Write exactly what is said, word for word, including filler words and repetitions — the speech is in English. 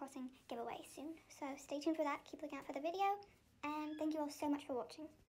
Crossing giveaway soon. So stay tuned for that, keep looking out for the video, and thank you all so much for watching.